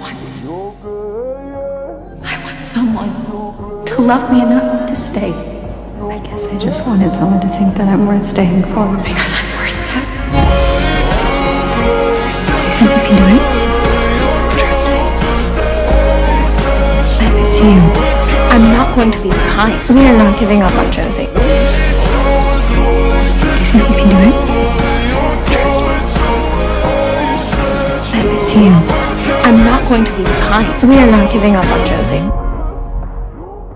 I want someone to love me enough to stay. I guess I just wanted someone to think that I'm worth staying for. Because I'm worth that. Think we can do it? Trust me. I miss you. I'm not going to leave behind. We are not giving up on Josie. Do you think we can do it? Trust me. I miss you. I'm not going to leave behind. We are not giving up on Josie.